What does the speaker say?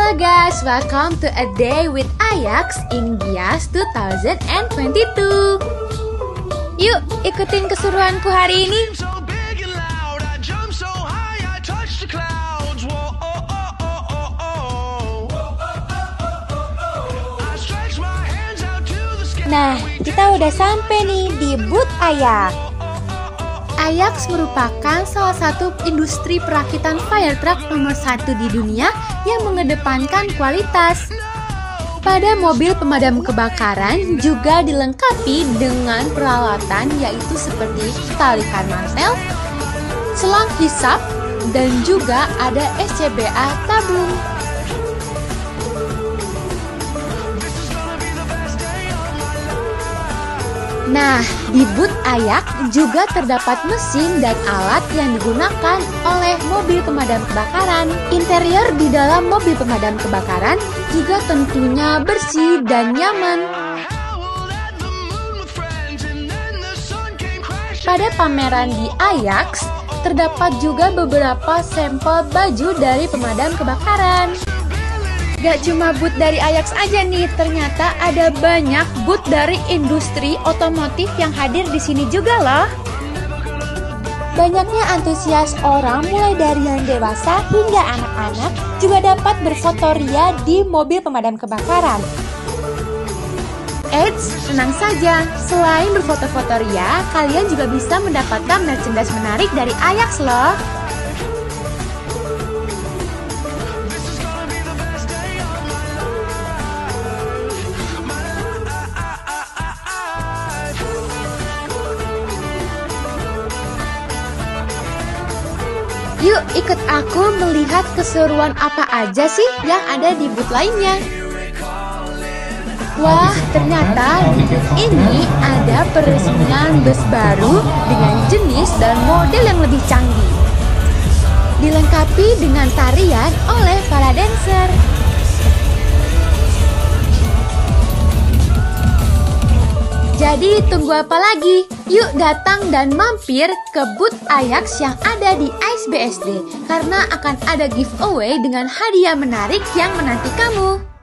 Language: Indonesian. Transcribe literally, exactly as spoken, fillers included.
Halo guys, welcome to a day with Ajax in Gias dua ribu dua puluh dua. Yuk, ikutin keseruanku hari ini. Nah, kita udah sampai nih di booth Ajax. Ajax merupakan salah satu industri perakitan fire truck nomor satu di dunia yang mengedepankan kualitas. Pada mobil pemadam kebakaran juga dilengkapi dengan peralatan yaitu seperti talikan mantel, selang hisap, dan juga ada S C B A tabung. Nah, di booth Ajax juga terdapat mesin dan alat yang digunakan oleh mobil pemadam kebakaran. Interior di dalam mobil pemadam kebakaran juga tentunya bersih dan nyaman. Pada pameran di Ajax, terdapat juga beberapa sampel baju dari pemadam kebakaran. Gak cuma booth dari Ajax aja nih, ternyata ada banyak booth dari industri otomotif yang hadir di sini juga loh. Banyaknya antusias orang mulai dari yang dewasa hingga anak-anak juga dapat berfoto ria di mobil pemadam kebakaran. Eits, tenang saja, selain berfoto-foto ria, kalian juga bisa mendapatkan merchandise menarik dari Ajax loh. Yuk ikut aku melihat keseruan apa aja sih yang ada di booth lainnya. Wah, ternyata ini ada peresmian bus baru dengan jenis dan model yang lebih canggih. Dilengkapi dengan tarian oleh para dancer. Jadi tunggu apa lagi? Yuk datang dan mampir ke booth Ajax yang ada di A S B S D karena akan ada giveaway dengan hadiah menarik yang menanti kamu.